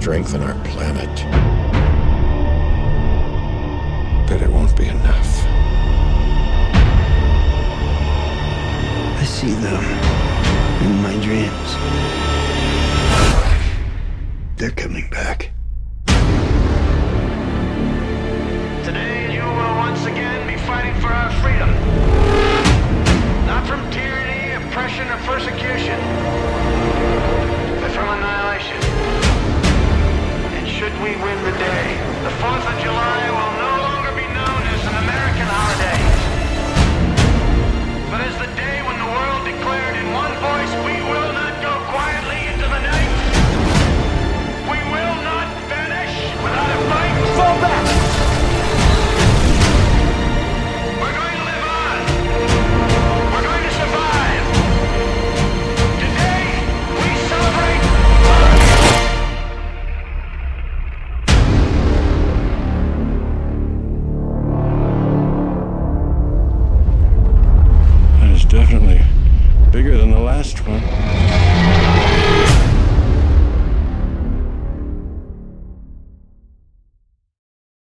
strengthen our planet. But it won't be enough. I see them in my dreams. They're coming back. Today you will once again be fighting for our freedom. Not from tyranny, oppression, or persecution, but from annihilation. And should we win the day,